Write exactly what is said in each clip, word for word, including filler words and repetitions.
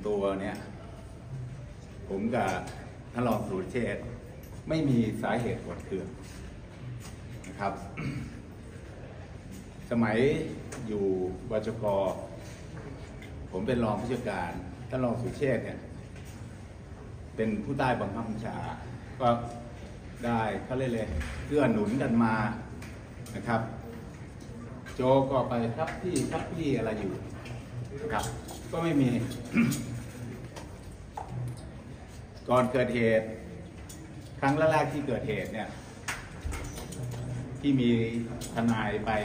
ตัวเนี่ยผมกับท่านรองสุรเชษฐ์ไม่มีสาเหตุโกรธเคืองนะครับ สมัยอยู่วจก.ผมเป็นรองผู้จัดการท่านรองสุรเชษฐ์เนี่ยเป็นผู้ใต้บังคับบัญชาก็ได้เขาเรียกเลยเกื้อหนุนกันมานะครับโจก็ไปครับพี่ครับพี่อะไรอยู่นะครับก็ไม่มี ก่อนเกิดเหตุครั้งแรกที่เกิดเหตุเนี่ยที่มีทนายไป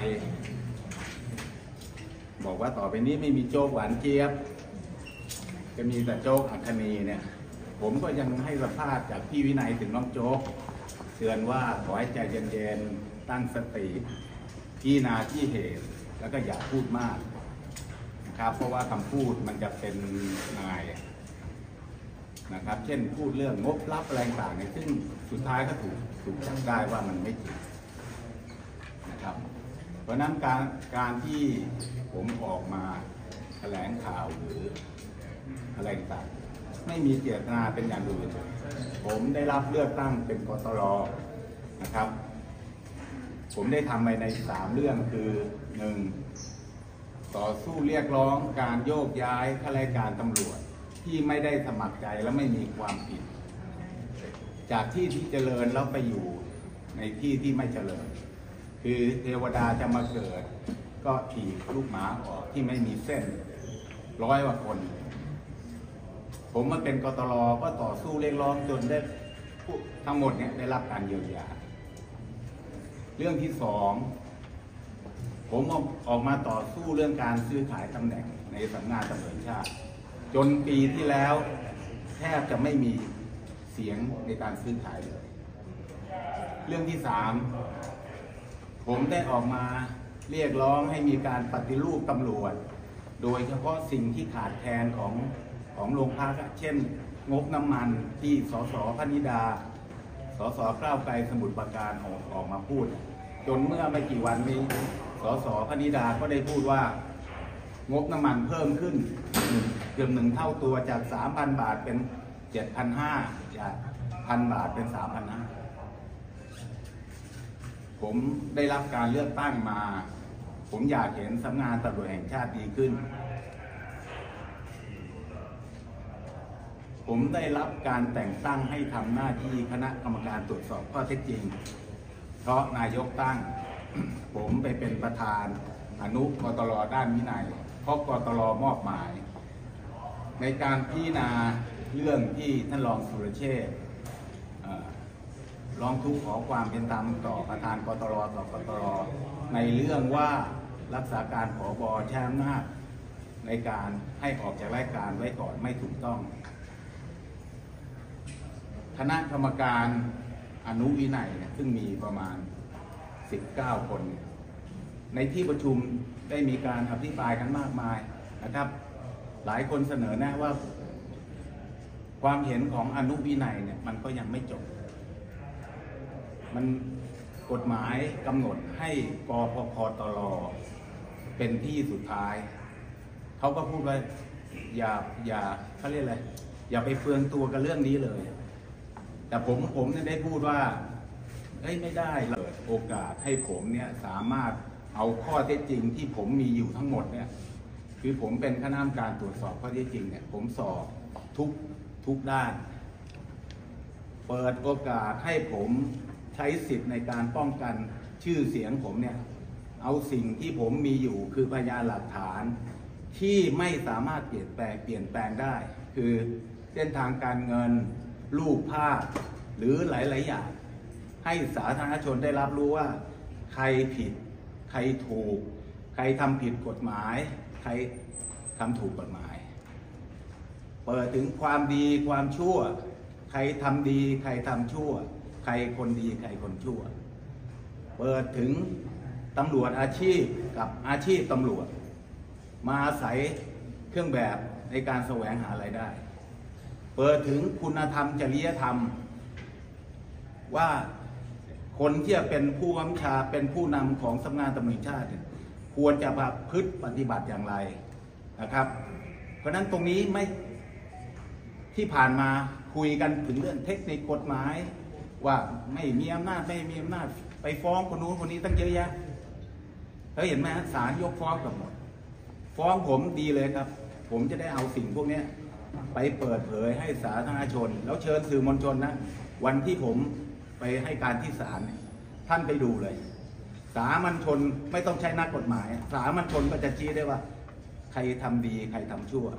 บอกว่าต่อไปนี้ไม่มีโจ๊กหวานเจี๊ยบจะมีแต่โจ๊กอัคนีเนี่ยผมก็ยังให้สัมภาษณ์จากพี่วินัยถึงน้องโจ๊กเตือนว่าขอให้ใจเย็นๆตั้งสติพิจารณาที่เหตุแล้วก็อย่าพูดมากนะครับเพราะว่าคำพูดมันจะเป็นนายนะครับเช่นพูดเรื่องงบลับอะไรต่างเนี่ยซึ่งสุดท้ายก็ถูกถูกจับได้ว่ามันไม่จริงนะครับเพราะนั้นการการที่ผมออกมาแถลงข่าวหรืออะไรต่างไม่มีเจตนาเป็นอย่างอื่นผมได้รับเลือกตั้งเป็นกตร.นะครับผมได้ทำไปในสามเรื่องคือหนึ่งต่อสู้เรียกร้องการโยกย้ายข้าราชการตำรวจที่ไม่ได้สมัครใจและไม่มีความผิดจากที่ที่เจริญแล้วไปอยู่ในที่ที่ไม่เจริญคือเทวดาจะมาเกิดก็ถีบลูกหมาออกที่ไม่มีเส้นร้อยกว่าคนผมมาเป็นกตร.ก็ต่อสู้เรียกร้องจนได้ทั้งหมดเนี่ยได้รับการเยียวยาเรื่องที่สองผมออกมาต่อสู้เรื่องการซื้อขายตำแหน่งในสำนักงานตำรวจแห่งชาติจนปีที่แล้วแทบจะไม่มีเสียงในการซื้อขายเลยเรื่องที่สามผมได้ออกมาเรียกร้องให้มีการปฏิรูปตำรวจโดยเฉพาะสิ่งที่ขาดแคลนของของโรงพักเช่นงบน้ำมันที่สสพนิดาสสก้าวไกลสมุทรปราการออกออกมาพูดจนเมื่อไม่กี่วันนี้สสพนิดาก็ได้พูดว่างบน้ำมันเพิ่มขึ้นเกือบหนึ่งเท่าตัวจาก สามพัน บาทเป็น เจ็ดพันห้าร้อย จาก หนึ่งพัน บาทเป็น สามพันห้าร้อย ผมได้รับการเลือกตั้งมาผมอยากเห็นสำนักงานตำรวจแห่งชาติดีขึ้นผมได้รับการแต่งตั้งให้ทำหน้าที่คณะกรรมการตรวจสอบข้อเท็จจริงเพราะนายกตั้ง ผมไปเป็นประธานอนุกตร.ด้านวินัยเพราะกตร.มอบหมายในการพิจารณาเรื่องที่ท่านรองสุรเชษฐ์ร้องทุกข์ขอความเป็นธรรมต่อประธานกตร.ต่อกตร.ในเรื่องว่ารักษาการผบ.ใช้อำนาจในการให้ออกจากราชการไว้ก่อนไม่ถูกต้องคณะกรรมการอนุวินัยซึ่งมีประมาณสิบเก้าคนในที่ประชุมได้มีการอภิปรายกันมากมายนะครับหลายคนเสนอแนะว่าความเห็นของอนุวินัยเนี่ยมันก็ยังไม่จบมันกฎหมายกำหนดให้กพพตร.เป็นที่สุดท้ายเขาก็พูดว่าอย่าอย่าเขาเรียกอะไรอย่าไปเฟืองตัวกับเรื่องนี้เลยแต่ผมผมเนี่ยได้พูดว่าเฮ้ยไม่ได้เปิดโอกาสให้ผมเนี่ยสามารถเอาข้อเท็จจริงที่ผมมีอยู่ทั้งหมดเนี่ยคือผมเป็นคณะกรรมการตรวจสอบข้อเท็จจริงเนี่ยผมสอบทุกทุกด้านเปิดโอกาสให้ผมใช้สิทธิ์ในการป้องกันชื่อเสียงผมเนี่ยเอาสิ่งที่ผมมีอยู่คือพยานหลักฐานที่ไม่สามารถเปลี่ยนแปลงเปลี่ยนแปลงได้คือเส้นทางการเงินรูปภาพหรือหลายๆอย่างให้สาธารณชนได้รับรู้ว่าใครผิดใครถูกใครทำผิดกฎหมายใครทำถูกกฎหมายเปิดถึงความดีความชั่วใครทำดีใครทำชั่วใครคนดีใครคนชั่วเปิดถึงตำรวจอาชีพกับอาชีพตำรวจมาอาศัยเครื่องแบบในการแสวงหารายได้เปิดถึงคุณธรรมจริยธรรมว่าคนที่จะเป็นผู้บังคับบัญชาเป็นผู้นำของสำนักงานตำรวจแห่งชาติควรจะประพฤติปฏิบัติอย่างไรนะครับเพราะนั้นตรงนี้ไม่ที่ผ่านมาคุยกันถึงเรื่องเทคนิคกฎหมายว่าไม่มีอำนาจไม่มีอำนาจไปฟ้องคนนู้นคนนี้ตั้งเยอะแยะเขาเห็นไหมฮะศาลยกฟ้องกับหมดฟ้องผมดีเลยครับผมจะได้เอาสิ่งพวกนี้ไปเปิดเผยให้สาธารณชนแล้วเชิญสื่อมวลชนนะวันที่ผมไปให้การที่ศาลท่านไปดูเลยสามัญชนไม่ต้องใช้นักกฎหมายสามัญชนก็จะชี้ได้ว่าใครทำดีใครทำชั่ว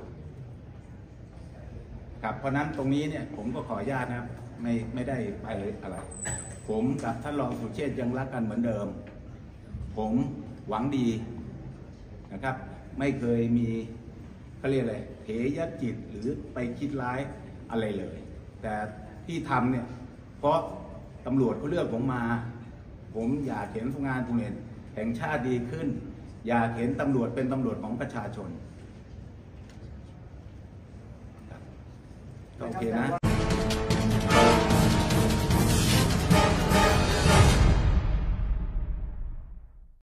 ครับเพราะนั้นตรงนี้เนี่ยผมก็ขออนุญาตนะครับไม่ไม่ได้ไปอะไรผมกับท่านรองสุเชษฐ์ยังรักกันเหมือนเดิมผมหวังดีนะครับไม่เคยมีเขาเรียกอะไรเหยจิตหรือไปคิดร้ายอะไรเลยแต่ที่ทำเนี่ยเพราะตำรวจเขาเลือกผมมาผมอยากเห็นงานตำรวจแห่งชาติดีขึ้นอยากเห็นตำรวจเป็นตำรวจของประชาชนโอเคนะ